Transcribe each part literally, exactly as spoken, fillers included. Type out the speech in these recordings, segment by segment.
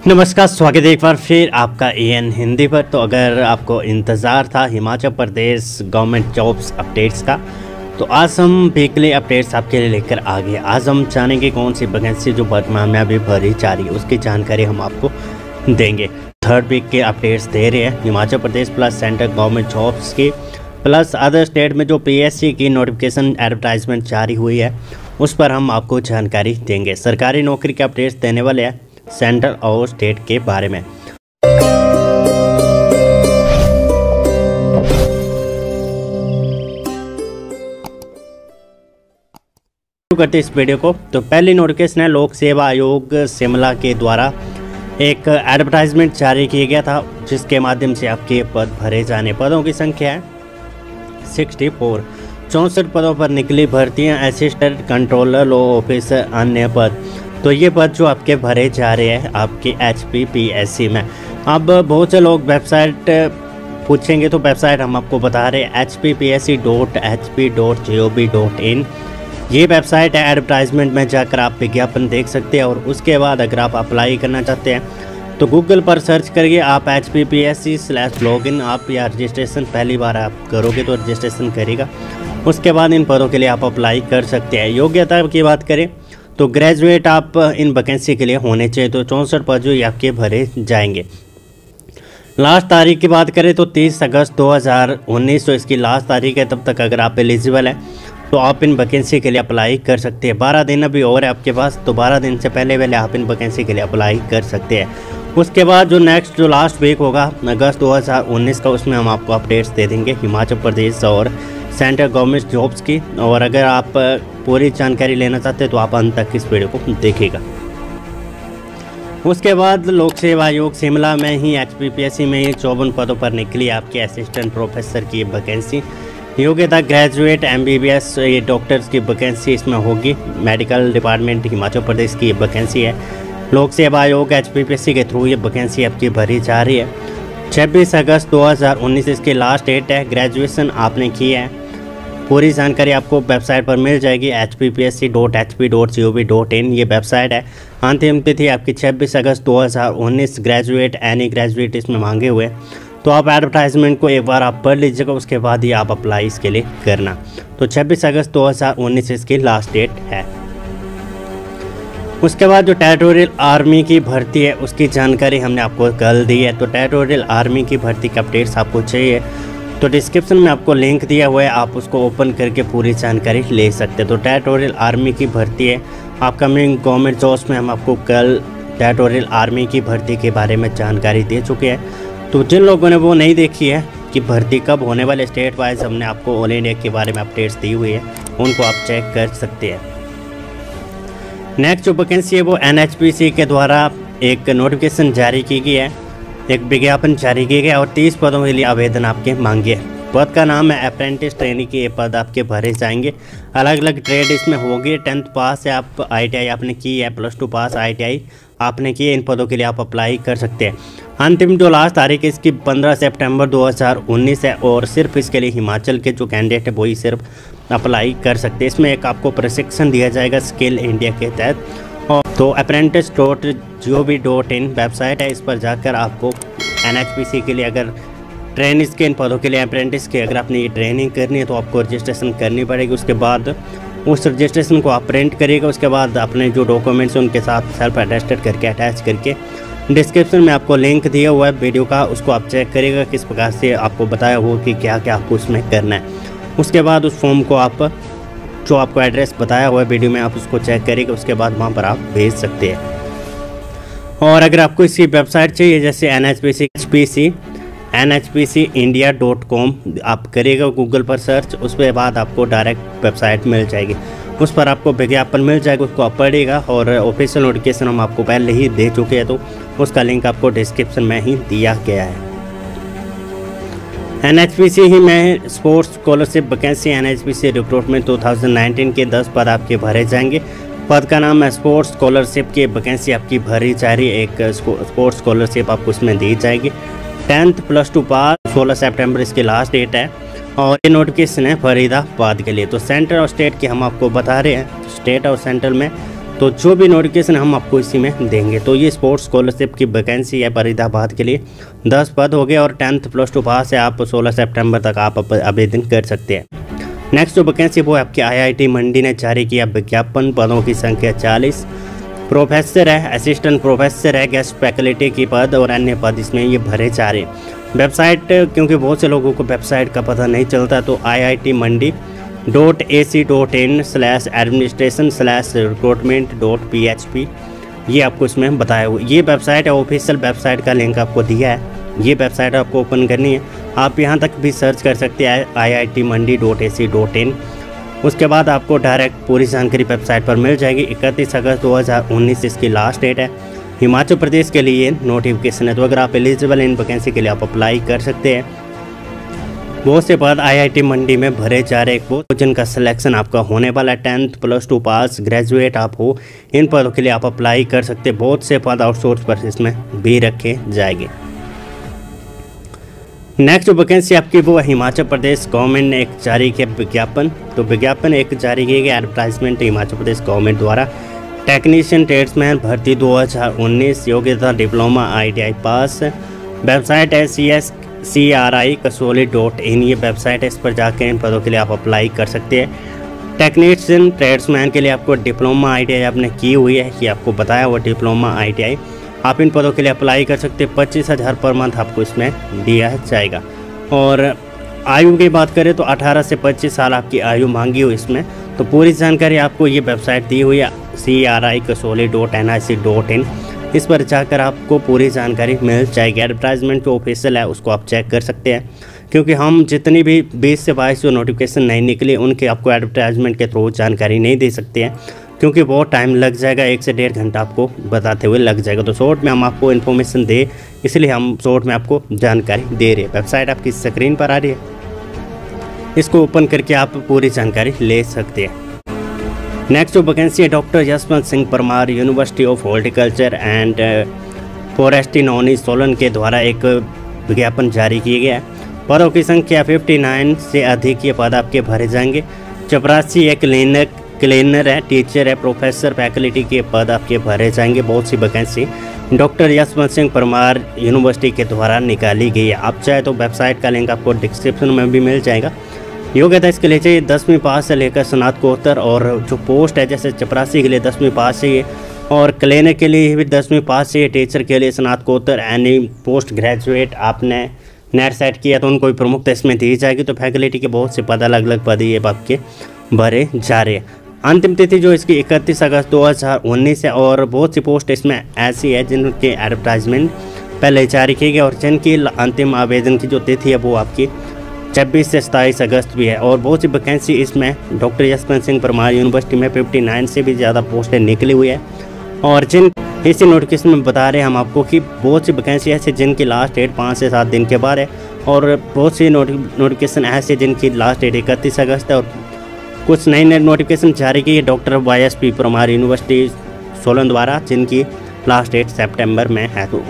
नमस्कार, स्वागत है एक बार फिर आपका एएन हिंदी पर। तो अगर आपको इंतज़ार था Himachal Pradesh government jobs updates का, तो आज हम वीकली अपडेट्स आपके लिए लेकर आ गए। आज हम जानेंगे कौन सी वैकेंसी जो वर्तमान में अभी भरी जा रही है उसकी जानकारी हम आपको देंगे। थर्ड वीक के अपडेट्स दे रहे हैं Himachal Pradesh plus central government jobs की, प्लस अदर स्टेट में जो पीएससी की नोटिफिकेशन एडवर्टाइजमेंट जारी हुई है उस पर हम आपको जानकारी देंगे। सरकारी नौकरी के अपडेट्स देने वाले हैं सेंट्रल और स्टेट के बारे में। शुरू करते इस वीडियो को। तो पहली नोटिफिकेशन है लोक सेवा आयोग शिमला के द्वारा एक एडवर्टाइजमेंट जारी किया गया था जिसके माध्यम से आपके पद भरे जाने। पदों की संख्या है सिक्सटी फोर। चौंसठ पदों पर निकली भर्तियां, असिस्टेंट कंट्रोलर, लॉ ऑफिसर, अन्य पद। तो ये पद जो आपके भरे जा रहे हैं आपके H P P S C में। अब बहुत से लोग वेबसाइट पूछेंगे तो वेबसाइट हम आपको बता रहे हैं H P P S C dot H P dot G O V dot in. ये वेबसाइट है, एडवर्टाइजमेंट में जाकर आप विज्ञापन देख सकते हैं। और उसके बाद अगर आप अप्लाई करना चाहते हैं तो गूगल पर सर्च करिए आप H P P S C slash log in. आप या रजिस्ट्रेशन पहली बार आप करोगे तो रजिस्ट्रेशन करेगा, उसके बाद इन पदों के लिए आप अप्लाई कर सकते हैं। योग्यता की बात करें तो ग्रेजुएट आप इन वैकेंसी के लिए होने चाहिए। तो चौंसठ पद जो आपके भरे जाएंगे। लास्ट तारीख की बात करें तो तीस अगस्त दो हज़ार उन्नीस, तो इसकी लास्ट तारीख है। तब तक अगर आप एलिजिबल हैं तो आप इन वैकेंसी के लिए अप्लाई कर सकते हैं। बारह दिन अभी और है आपके पास, तो बारह दिन से पहले पहले आप इन वैकेंसी के लिए अप्लाई कर सकते हैं। उसके बाद जो नेक्स्ट जो लास्ट वीक होगा अगस्त दो हज़ार उन्नीस का, उसमें हम आपको अपडेट्स दे देंगे हिमाचल प्रदेश और सेंट्रल गवर्नमेंट जॉब्स की। और अगर आप पूरी जानकारी लेना चाहते हैं तो आप अंत तक इस वीडियो को देखिएगा। उसके बाद लोक सेवा आयोग शिमला में ही H P P S C में ही चौवन पदों पर निकली आपके असिस्टेंट प्रोफेसर की वैकेंसी। योग्यता graduate, M B B S, ये डॉक्टर्स की वैकेंसी इसमें होगी। मेडिकल डिपार्टमेंट हिमाचल प्रदेश की वैकेंसी है। लोक सेवा आयोग H P P S C के थ्रू ये वैकेंसी आपकी भरी जा रही है। छब्बीस अगस्त दो हज़ार उन्नीस इसकी लास्ट डेट है। ग्रेजुएशन आपने की है, पूरी जानकारी आपको वेबसाइट पर मिल जाएगी H P P S C dot H P dot G O V dot in. ये वेबसाइट है। अंतिम तिथि आपकी छब्बीस अगस्त दो हज़ार उन्नीस। ग्रेजुएट, एनी ग्रेजुएट इसमें मांगे हुए, तो आप एडवर्टाइजमेंट को एक बार आप पढ़ लीजिएगा, उसके बाद ही आप अप्लाई इसके लिए करना। तो छब्बीस अगस्त दो हज़ार उन्नीस इसकी लास्ट डेट है। उसके बाद जो टेरिटोरियल आर्मी की भर्ती है उसकी जानकारी हमने आपको कल दी है। तो टेरिटोरियल आर्मी की भर्ती के अपडेट्स आपको चाहिए तो डिस्क्रिप्शन में आपको लिंक दिया हुआ है, आप उसको ओपन करके पूरी जानकारी ले सकते हैं। तो टेरिटोरियल आर्मी की भर्ती है अपकमिंग गवर्नमेंट जॉब्स में। हम आपको कल टेरिटोरियल आर्मी की भर्ती के बारे में जानकारी दे चुके हैं। तो जिन लोगों ने वो नहीं देखी है कि भर्ती कब होने वाले, स्टेट वाइज हमने आपको ऑल इंडिया के बारे में अपडेट्स दी हुई है, उनको आप चेक कर सकते हैं। नेक्स्ट जो वैकेंसी है वो एन एच पी सी के द्वारा एक नोटिफिकेशन जारी की गई है, एक विज्ञापन जारी किया गया और तीस पदों के लिए आवेदन आपके मांगे। पद का नाम है अप्रेंटिस ट्रेनी के। ये पद आपके भरे जाएंगे। अलग अलग ट्रेड इसमें होगी। टेंथ पास है आप, आई टी आई आपने की है, plus two pass I T I आपने की है, इन पदों के लिए आप अप्लाई कर सकते हैं। अंतिम जो लास्ट तारीख है इसकी पंद्रह सितंबर दो हज़ार उन्नीस है और सिर्फ इसके लिए हिमाचल के जो कैंडिडेट है वही सिर्फ अप्लाई कर सकते हैं। इसमें एक आपको प्रशिक्षण दिया जाएगा स्किल इंडिया के तहत। और तो apprentice dot G O V dot in website है, इस पर जाकर आपको एन एच पी सी के लिए अगर ट्रेनिंग के इन पदों के लिए अप्रेंटिस की अगर आपने ये ट्रेनिंग करनी है तो आपको रजिस्ट्रेशन करनी पड़ेगी। उसके बाद उस रजिस्ट्रेशन को आप प्रिंट करिएगा, उसके बाद अपने जो डॉक्यूमेंट्स उनके साथ सेल्फ अटेस्टेड करके अटैच करके डिस्क्रिप्शन में आपको लिंक दिया हुआ है वीडियो का, उसको आप चेक करिएगा किस प्रकार से आपको बताया हुआ कि क्या क्या आपको उसमें करना है। उसके बाद उस फॉर्म को आप जो आपको एड्रेस बताया हुआ है वीडियो में आप उसको चेक करिएगा, उसके बाद वहाँ पर आप भेज सकते हैं। और अगर आपको इसकी वेबसाइट चाहिए जैसे N H P C H P C N H P सी इंडिया डॉट कॉम आप करिएगा गूगल पर सर्च, उसके बाद आपको डायरेक्ट वेबसाइट मिल जाएगी, उस पर आपको विज्ञापन मिल जाएगा, उसको आप पढ़िएगा। और ऑफिशियल नोटिफिकेशन हम आपको पहले ही दे चुके हैं तो उसका लिंक आपको डिस्क्रिप्शन में ही दिया गया है। एन एच पी सी ही में sports scholarship vacancy N H P C recruitment दो हज़ार उन्नीस के दस पद आपके भरे जाएंगे। पद का नाम है स्पोर्ट्स स्कॉलरशिप की वैकेंसी आपकी भरी जा रही है। एक स्पोर्ट्स स्कॉलरशिप आपको इसमें दी जाएगी। टेंथ प्लस टू पास, सोलह सितंबर इसकी लास्ट डेट है और ये नोटिफिकेशन है फरीदाबाद के लिए। तो सेंटर और स्टेट की हम आपको बता रहे हैं। स्टेट और सेंट्रल में तो जो भी नोटिफिकेशन हम आपको इसी में देंगे। तो ये स्पोर्ट्स स्कॉलरशिप की वैकेंसी है फरीदाबाद के लिए, दस पद हो गए और टेंथ प्लस टू पास है आप सोलह सितंबर तक आप आवेदन कर सकते हैं। नेक्स्ट जो वैकेंसी वो आपके आईआईटी मंडी ने जारी किया विज्ञापन, पदों की संख्या चालीस, प्रोफेसर है, असिस्टेंट प्रोफेसर है, गेस्ट फैकल्टी की पद और अन्य पद इसमें ये भरे जा रहे हैं। वेबसाइट, क्योंकि बहुत से लोगों को वेबसाइट का पता नहीं चलता, तो I I T Mandi dot A C dot in slash administration slash recruitment dot P H P ये आपको इसमें बताया हुआ। ये वेबसाइट है, ऑफिशियल वेबसाइट का लिंक आपको दिया है। ये वेबसाइट आपको ओपन करनी है, आप यहाँ तक भी सर्च कर सकते हैं I I T Mandi dot A C dot in. उसके बाद आपको डायरेक्ट पूरी जानकारी वेबसाइट पर मिल जाएगी। इकतीस अगस्त दो हज़ार उन्नीस इसकी लास्ट डेट है। हिमाचल प्रदेश के लिए नोटिफिकेशन है, तो अगर आप एलिजिबल इन वैकेंसी के लिए आप अप्लाई कर सकते हैं। बहुत से पद आईआईटी मंडी में भरे जा रहे हैं, वो जिनका सिलेक्शन आपका होने वाला है, tenth plus two pass graduate आप हो, इन पदों के लिए आप अप्लाई कर सकते हैं। बहुत से पद आउटसोर्स पर इसमें भी रखे जाएंगे। नेक्स्ट जो वैकेंसी आपकी वो हिमाचल प्रदेश गवर्नमेंट ने एक जारी किया विज्ञापन। तो विज्ञापन एक जारी किया गया एडवर्टाइजमेंट हिमाचल प्रदेश गवर्नमेंट द्वारा, टेक्नीशियन ट्रेड्समैन भर्ती दो हज़ार उन्नीस, योग्यता diploma I T I pass. Website है C S C R I Kasauli dot in, ये वेबसाइट है, इस पर जाकर इन पदों के लिए आप अप्लाई कर सकते हैं। टेक्नीशियन ट्रेड्समैन के लिए आपको डिप्लोमा आई टी आई आपने की हुई है, ये आपको बताया हुआ डिप्लोमा आई टी आई, आप इन पदों के लिए अप्लाई कर सकते हैं। पच्चीस हज़ार पर मंथ आपको इसमें दिया जाएगा। और आयु की बात करें तो अठारह से पच्चीस साल आपकी आयु मांगी हुई इसमें। तो पूरी जानकारी आपको ये वेबसाइट दी हुई है C R I Kasauli dot N I C dot in, इस पर जाकर आपको पूरी जानकारी मिल जाएगी। एडवर्टाइजमेंट जो ऑफिशियल है उसको आप चेक कर सकते हैं, क्योंकि हम जितनी भी बीस से बाईस जो नोटिफिकेशन नहीं निकले उनके आपको एडवर्टाइजमेंट के थ्रू जानकारी नहीं दे सकते हैं, क्योंकि बहुत टाइम लग जाएगा, एक से डेढ़ घंटा आपको बताते हुए लग जाएगा। तो शॉर्ट में हम आपको इन्फॉर्मेशन दे, इसलिए हम शॉर्ट में आपको जानकारी दे रहे हैं। वेबसाइट आपकी स्क्रीन पर आ रही है, इसको ओपन करके आप पूरी जानकारी ले सकते हैं। नेक्स्ट जो वैकेंसी है doctor Yashwant Singh Parmar university of horticulture and forestry Nauni Solan के द्वारा एक विज्ञापन जारी किया गया है। पदों की संख्या उनसठ से अधिक ये पद आपके भरे जाएंगे। चपरासी एक क्लीनर क्लीनर है, टीचर है, प्रोफेसर फैकल्टी के पद आपके भरे जाएंगे। बहुत सी vacancy doctor Yashwant Singh Parmar university के द्वारा निकाली गई है। आप चाहे तो वेबसाइट का लिंक आपको डिस्क्रिप्शन में भी मिल जाएगा। योग्यता इसके लिए चाहिए दसवीं पास से लेकर स्नातकोत्तर, और जो पोस्ट है जैसे चपरासी के लिए दसवीं पास चाहिए और क्लीनर के लिए भी दसवीं पास चाहिए, टीचर के लिए स्नातकोत्तर, एनी पोस्ट ग्रेजुएट आपने नेट सेट किया तो उनको भी प्रमुखता इसमें दी जाएगी। तो फैकल्टी के बहुत से पद अलग अलग पद ये आपके भरे जा रहे हैं। अंतिम तिथि जो इसकी इकतीस अगस्त दो हज़ार उन्नीस है, और बहुत सी पोस्ट इसमें ऐसी है जिनके एडवर्टाइजमेंट पहले जारी किए गए और जिनकी अंतिम आवेदन की जो तिथि है वो आपकी छब्बीस से सताईस अगस्त भी है। और बहुत सी वैकेंसी इसमें डॉक्टर यशवंत सिंह परमार यूनिवर्सिटी में उनसठ से भी ज़्यादा पोस्टें निकली हुई है। और जिन इसी नोटिफिकेशन में बता रहे हैं हम आपको कि बहुत सी वैकेंसी ऐसे जिनकी लास्ट डेट पाँच से सात दिन के बाद है, और बहुत सी नोटिफिकेशन ऐसे जिनकी लास्ट डेट इकतीस अगस्त है। और कुछ नई नई नोटिफिकेशन जारी की है doctor Y S P Parmar university Solan द्वारा, जिनकी लास्ट डेट सितंबर में है। तो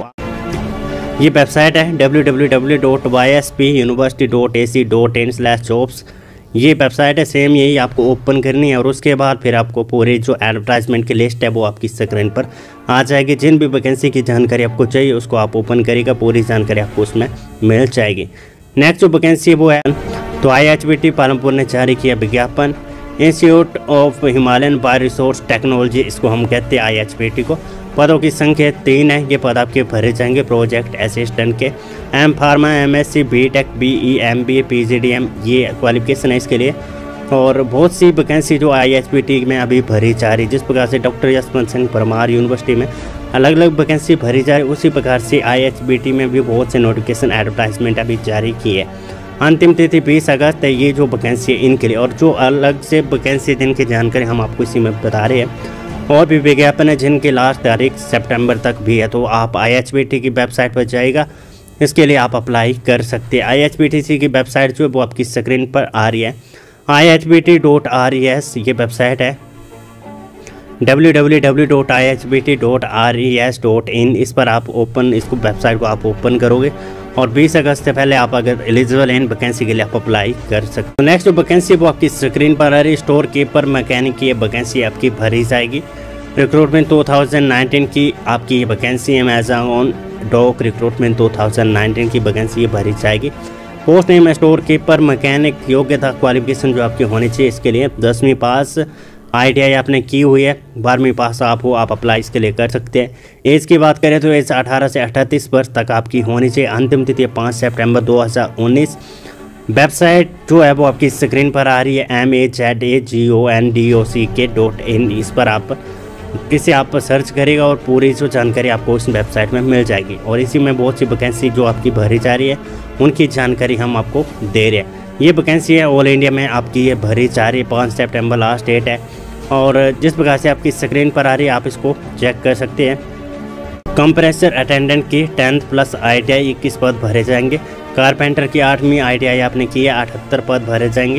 ये वेबसाइट है W W W dot Y S P university dot A C dot in slash jobs. ये वेबसाइट है, सेम यही आपको ओपन करनी है और उसके बाद फिर आपको पूरी जो एडवर्टाइजमेंट की लिस्ट है वो आपकी स्क्रीन पर आ जाएगी। जिन भी वैकेंसी की जानकारी आपको चाहिए उसको आप ओपन करिएगा, पूरी जानकारी आपको उसमें मिल जाएगी। नेक्स्ट जो वैकेंसी वो है तो I H B T Palampur ने जारी किया विज्ञापन, institute of Himalayan bio resource technology, इसको हम कहते हैं आई एच बी टी को। पदों की संख्या तीन है, ये पद आपके भरे जाएंगे प्रोजेक्ट असिस्टेंट के। M pharma, M S C, B tech, B E, M B A, P G D M ये क्वालिफिकेशन है इसके लिए। और बहुत सी वैकेंसी जो आई एच बी टी में अभी भरी जा रही, जिस प्रकार से डॉक्टर यशवंत सिंह परमार यूनिवर्सिटी में अलग अलग वैकेंसी भरी जा रही, उसी प्रकार से आई एच बी टी में भी बहुत से नोटिफिकेशन एडवर्टाइजमेंट अभी जारी की है। अंतिम तिथि बीस अगस्त है ये जो वैकेंसी है इनके लिए। और जो अलग से वैकेंसी जिनकी जानकारी हम आपको इसी में बता रहे हैं, और भी विज्ञापन है जिनकी लास्ट तारीख सितंबर तक भी है। तो आप आई एच बी टी की वेबसाइट पर जाएगा, इसके लिए आप अप्लाई कर सकते हैं। I H B T C की वेबसाइट जो है वो आपकी स्क्रीन पर आ रही है, I H B T dot R E S ये वेबसाइट है, W W W dot I H B T dot R E S dot in. इस पर आप ओपन इसको वेबसाइट को आप ओपन करोगे और बीस अगस्त से पहले आप अगर एलिजिबल हैं वैकेंसी के लिए आप अप्लाई कर सकते हो। नेक्स्ट जो वैकेंसी वो आपकी स्क्रीन पर आ रही है, स्टोर कीपर मैकेनिक की वैकेंसी आपकी भरी जाएगी। रिक्रूटमेंट दो हज़ार उन्नीस की आपकी ये वैकेंसी अमेज़न डॉक रिक्रूटमेंट दो हज़ार उन्नीस की वैकेंसी ये भरी जाएगी। Post name store keeper mechanic. योग्यता क्वालिफिकेशन जो आपकी होनी चाहिए इसके लिए दसवीं पास आई टी आई आपने की हुई है, बारहवीं पास आप हो, आप अप्लाई इसके लिए कर सकते हैं। एज की बात करें तो एज अठारह से अड़तीस वर्ष तक आपकी होनी चाहिए। अंतिम तिथि पाँच सितंबर दो हज़ार उन्नीस। वेबसाइट जो है वो आपकी स्क्रीन पर आ रही है, M A Z A G O N D O C K dot in. इस पर आप इसे आप सर्च करेगा और पूरी जो जानकारी आपको उस वेबसाइट में मिल जाएगी। और इसी में बहुत सी वैकेंसी जो आपकी भरी जा रही है उनकी जानकारी हम आपको दे रहे हैं। ये वैकेंसी है ऑल इंडिया में आपकी ये भरी जा रही है। पाँच सितंबर लास्ट डेट है और जिस प्रकार से आपकी स्क्रीन पर आ रही है आप इसको चेक कर सकते हैं। कंप्रेसर अटेंडेंट की tenth plus I T I इक्कीस पद भरे जाएंगे। कारपेंटर की आठवीं आई टी आई आपने की है, अठहत्तर पद भरे जाएंगे।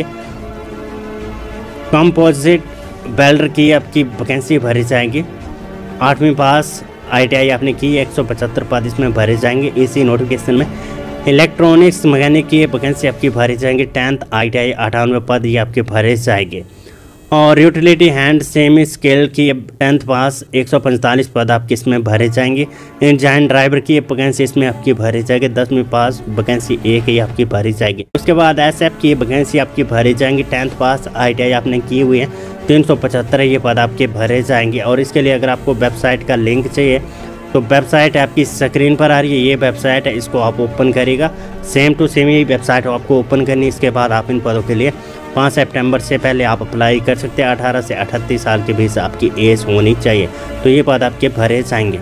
कंपोजिट वेल्डर की आपकी वैकेंसी भरी जाएगी। आठवीं पास आई टी आई आपने की है, एक सौ पचहत्तर पद इसमें भरे जाएंगे इसी नोटिफिकेशन में। इलेक्ट्रॉनिक्स मैकेनिक की वैकेंसी आपकी भरी जाएंगी। टेंथ आई टी आई अठानवे पद ये आपके भरे जाएंगे। और यूटिलिटी हैंड सेमी स्केल की टेंथ पास एक सौ पैंतालीस पद आपके इसमें भरे जाएंगे। इंजन ड्राइवर की वैकेंसी इसमें आपकी भरी जाएगी। दसवीं पास वैकेंसी एक ही आपकी भरी जाएगी। उसके बाद एस एफ की वैकेंसी आपकी भरी जाएंगी। Tenth pass I T I आपने की हुई है, तीन सौ पचहत्तर ये पद आपके भरे जाएंगे। और इसके लिए अगर आपको वेबसाइट का लिंक चाहिए तो वेबसाइट आपकी स्क्रीन पर आ रही है, ये वेबसाइट है, इसको आप ओपन करेगा। सेम टू सेम ये वेबसाइट आपको ओपन करनी है। इसके बाद आप इन पदों के लिए पाँच सितंबर से पहले आप अप्लाई कर सकते हैं। अठारह से अड़तीस साल के बीच आपकी एज होनी चाहिए, तो ये पद आपके भरे जाएंगे।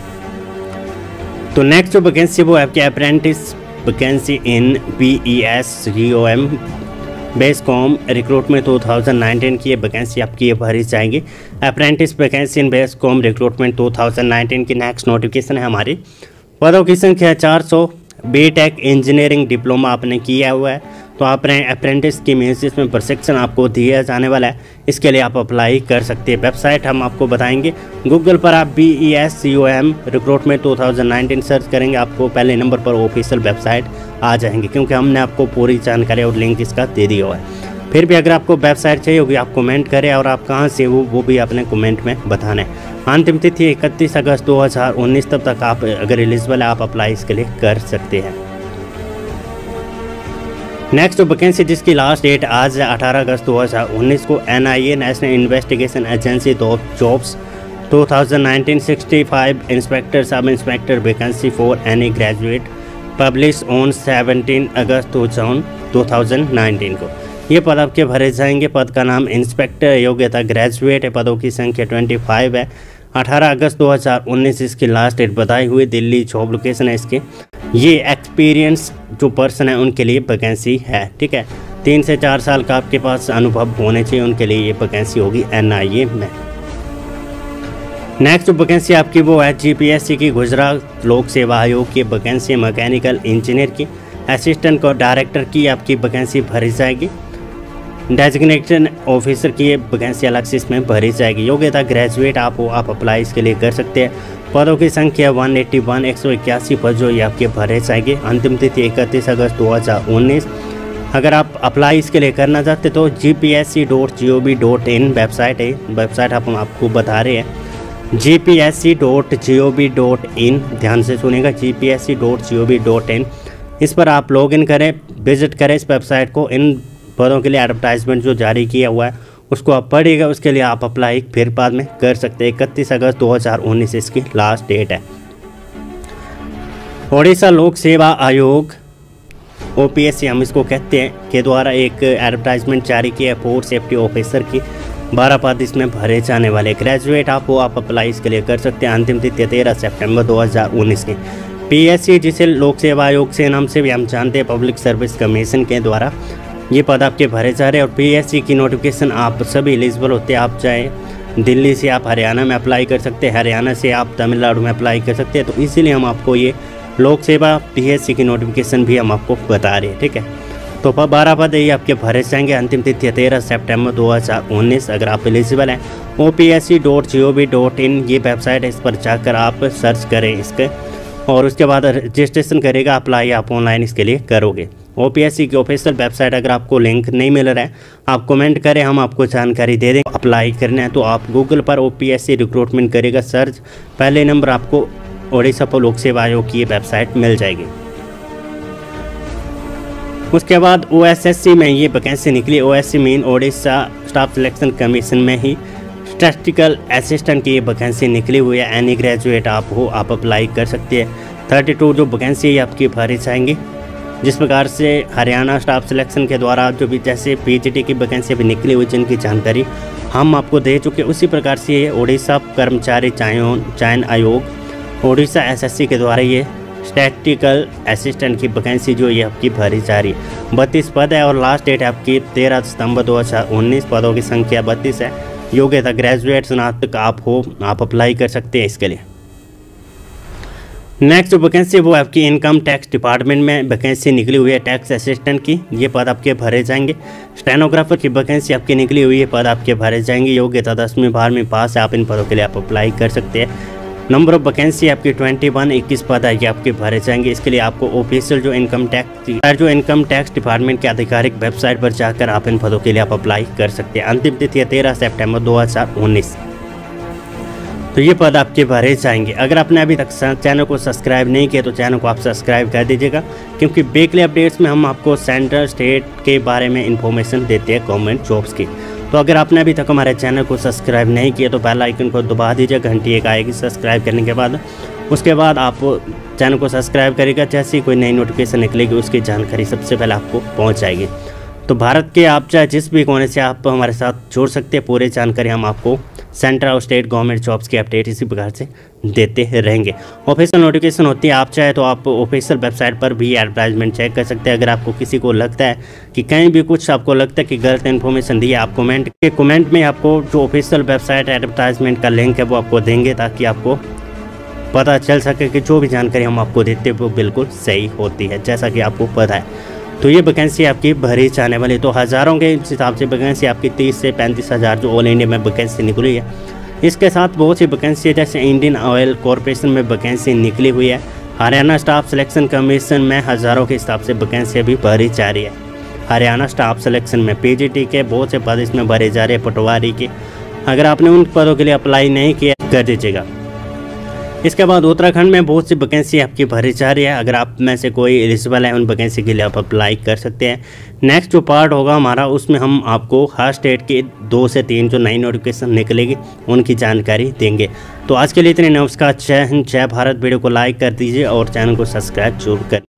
तो नेक्स्ट जो वैकेंसी वो आपके apprentice vacancy in B E S G O M BESCOM recruitment दो हज़ार उन्नीस की ये वैकेंसी आपकी ये भरी जाएगी। Apprentice vacancy in BESCOM recruitment दो हज़ार उन्नीस की नेक्स्ट नोटिफिकेशन है हमारी। पदों की संख्या चार सौ। बी टेक इंजीनियरिंग डिप्लोमा आपने किया हुआ है तो आप अप्रेंटिस की मीन्स इसमें प्रशिक्षण आपको दिया जाने वाला है। इसके लिए आप अप्लाई कर सकते हैं। वेबसाइट हम आपको बताएंगे। गूगल पर आप B E S C O M recruitment दो हज़ार उन्नीस सर्च करेंगे, आपको पहले नंबर पर ऑफिशियल वेबसाइट आ जाएंगे, क्योंकि हमने आपको पूरी जानकारी और लिंक इसका दे दिया हुआ है। फिर भी अगर आपको वेबसाइट चाहिए होगी आप कमेंट करें और आप कहाँ से वो वो भी अपने कमेंट में बताना है। अंतिम तिथि इकतीस अगस्त दो हज़ार उन्नीस। तब तक आप अगर एलिजिबल है आप अप्लाई इसके लिए कर सकते हैं। नेक्स्ट वैकेंसी जिसकी लास्ट डेट आज है अठारह अगस्त दो हज़ार उन्नीस को, N I A national investigation agency दो जॉब्स दो हज़ार उन्नीस पैंसठ inspector sub inspector vacancy for any graduate publish on सत्रह अगस्त दो हज़ार उन्नीस को। ये पद आपके भरे जाएंगे। पद का नाम इंस्पेक्टर, योग्यता ग्रेजुएट है। पदों की संख्या पच्चीस है। अठारह अगस्त दो हज़ार उन्नीस इसकी लास्ट डेट बताई हुई। दिल्ली जॉब लोकेशन है इसके। ये एक्सपीरियंस जो पर्सन है उनके लिए वैकेंसी है, ठीक है। तीन से चार साल का आपके पास अनुभव होने चाहिए, उनके लिए ये वैकेंसी होगी एन आई ए में। नेक्स्ट वैकेंसी आपकी वो है जी पी एस सी की गुजरात लोक सेवा आयोग की वैकेंसी मैकेनिकल इंजीनियर की। असिस्टेंट को डायरेक्टर की आपकी वैकेंसी भरी जाएगी। डेजिग्नेशन ऑफिसर की वैकेंसी अलग से इसमें भरी जाएगी। योग्यता ग्रेजुएट आप हो, आप अप्लाई इसके लिए कर सकते हैं। पदों की संख्या एक सौ इक्यासी एक सौ इक्यासी पद जो ये आपके भरे जाएंगे। अंतिम तिथि इकतीस अगस्त दो हज़ार उन्नीस। अगर आप अप्लाई इसके लिए करना चाहते तो G P S C dot G O V dot in website है। वेबसाइट हम आपको बता रहे हैं G P S C dot G O V dot in. ध्यान से सुनेगा, G P S C dot G O V dot in. इस पर आप लॉग इन करें, विजिट करें इस वेबसाइट को। इन पदों के लिए एडवर्टाइजमेंट जो जारी किया हुआ है उसको आप पढ़िएगा, उसके लिए आप अप्लाई फिर बाद में कर सकते हैं। इकतीस अगस्त दो हज़ार उन्नीस इसकी लास्ट डेट है। ओडिशा लोक सेवा आयोग ओ पी एस सी हम इसको कहते हैं के द्वारा एक एडवर्टाइजमेंट जारी किया है फूड सेफ्टी ऑफिसर की। बारह पद इसमें भरे जाने वाले। ग्रेजुएट आप हो, आप अप्लाई इसके लिए कर सकते हैं। अंतिम तिथि तेरह सितंबर दो हज़ार उन्नीस की। पी एस सी जिसे लोक सेवा आयोग से नाम से भी हम जानते हैं, पब्लिक सर्विस कमीशन के द्वारा ये पद आपके भरे जा रहे हैं। और पी एस सी की नोटिफिकेशन आप सभी एलिजिबल होते हैं। आप चाहे दिल्ली से आप हरियाणा में अप्लाई कर सकते हैं, हरियाणा से आप तमिलनाडु में अप्लाई कर सकते हैं। तो इसीलिए हम आपको ये लोक सेवा पी एस सी की नोटिफिकेशन भी हम आपको बता रहे हैं, ठीक है। तो बारह पद ये आपके भरे जाएंगे। अंतिम तिथि तेरह सितंबर दो हज़ार उन्नीस। अगर आप एलिजिबल हैं O P S C dot G O V dot in ये वेबसाइट है, इस पर जाकर आप सर्च करें इसके और उसके बाद रजिस्ट्रेशन करेगा। अप्लाई आप ऑनलाइन इसके लिए करोगे। ओपीएससी की ऑफिशियल वेबसाइट अगर आपको लिंक नहीं मिल रहा है, आप कमेंट करें, हम आपको जानकारी दे दें। अप्लाई करना है तो आप गूगल पर ओपीएससी रिक्रूटमेंट करेगा सर्च, पहले नंबर आपको ओडिशा लोक सेवा आयोग की वेबसाइट मिल जाएगी। उसके बाद ओएसएससी में ये वैकेंसी निकली। OSC mean Odisha staff selection commission में ही स्टैटिस्टिकल असिस्टेंट की ये वैकेंसी निकली हुई है। एनी ग्रेजुएट आप हो, आप अप्लाई कर सकते हैं। थर्टी टू जो वैकेंसी है आपकी भरी जाएंगी। जिस प्रकार से हरियाणा स्टाफ सिलेक्शन के द्वारा जो भी जैसे पीजीटी की वैकेंसी भी निकली हुई जिनकी जानकारी हम आपको दे चुके, उसी प्रकार से ये ओडिशा कर्मचारी चयन आयोग ओडिशा एसएससी के द्वारा ये स्टैटिस्टिकल असिस्टेंट की वैकेंसी जो ये आपकी भरी जा रही है। बत्तीस पद है और लास्ट डेट है आपकी तेरह सितंबर दो हज़ार उन्नीस। पदों की संख्या बत्तीस है। योग्यता ग्रेजुएट स्नातक आप हो, आप अप्लाई कर सकते हैं इसके लिए। नेक्स्ट जो वैकेंसी वो आपकी इनकम टैक्स डिपार्टमेंट में वैकेंसी निकली हुई है टैक्स असिस्टेंट की। ये पद आपके भरे जाएंगे। स्टेनोग्राफर की वैकेंसी आपकी निकली हुई है, पद आपके भरे जाएंगे। योग्यता दसवीं बारहवीं पास है, आप इन पदों के लिए आप अप्लाई कर सकते हैं। नंबर ऑफ वैकेंसी आपकी ट्वेंटी वन इक्कीस पद है, ये आपके भरे जाएंगे। इसके लिए आपको ऑफिशियल जो इनकम टैक्स जो इनकम टैक्स डिपार्टमेंट की आधिकारिक वेबसाइट पर जाकर आप इन पदों के लिए आप अप्लाई कर सकते हैं। अंतिम तिथि है तेरह सितंबर दो हज़ार उन्नीस। तो ये पद आपके भरे जाएंगे। अगर आपने अभी तक चैनल को सब्सक्राइब नहीं किया तो चैनल को आप सब्सक्राइब कर दीजिएगा, क्योंकि वीकली अपडेट्स में हम आपको सेंट्रल स्टेट के बारे में इंफॉर्मेशन देते हैं गवर्नमेंट जॉब्स की। तो अगर आपने अभी तक हमारे चैनल को सब्सक्राइब नहीं किया तो बेल आइकन को दबा दीजिए, घंटी एक आएगी सब्सक्राइब करने के बाद। उसके बाद आप चैनल को सब्सक्राइब करेगा, जैसे ही कोई नई नोटिफिकेशन निकलेगी उसकी जानकारी सबसे पहले आपको पहुंच जाएगी। तो भारत के आप चाहे जिस भी कोने से आप हमारे साथ जुड़ सकते हैं, पूरी जानकारी हम आपको सेंट्रल और स्टेट गवर्नमेंट जॉब्स की अपडेट इसी प्रकार से देते रहेंगे। ऑफिशियल नोटिफिकेशन होती है, आप चाहे तो आप ऑफिशियल वेबसाइट पर भी एडवर्टाइजमेंट चेक कर सकते हैं। अगर आपको किसी को लगता है कि कहीं भी कुछ आपको लगता है कि गलत इन्फॉर्मेशन दी है, आप कमेंट के कमेंट में आपको जो ऑफिशियल वेबसाइट एडवर्टाइजमेंट का लिंक है वो आपको देंगे, ताकि आपको पता चल सके कि जो भी जानकारी हम आपको देते हैं वो बिल्कुल सही होती है, जैसा कि आपको पता है। तो ये वैकेंसी आपकी भरी जाने वाली, तो हज़ारों के हिसाब से वैकेंसी आपकी तीस से पैंतीस हज़ार जो ऑल इंडिया में वैकेंसी निकली है। इसके साथ बहुत सी वैकेंसी है, जैसे इंडियन ऑयल कॉरपोरेशन में वैकेंसी निकली हुई है। हरियाणा स्टाफ सिलेक्शन कमीशन में हज़ारों के हिसाब से वैकेंसी अभी भरी जा रही है। हरियाणा स्टाफ सिलेक्शन में पीजीटी के बहुत से पद इसमें भरे जा रहे हैं, पटवारी के। अगर आपने उन पदों के लिए अप्लाई नहीं किया कर दीजिएगा। इसके बाद उत्तराखंड में बहुत सी वैकेंसी आपकी भरी जा रही है। अगर आप में से कोई एलिजिबल है उन वैकेंसी के लिए आप अप्लाई कर सकते हैं। नेक्स्ट जो पार्ट होगा हमारा, उसमें हम आपको हर स्टेट के दो से तीन जो नई नोटिफिकेशन निकलेगी उनकी जानकारी देंगे। तो आज के लिए इतने। नमस्कार, जय हिंद, जय भारत। वीडियो को लाइक कर दीजिए और चैनल को सब्सक्राइब जरूर कर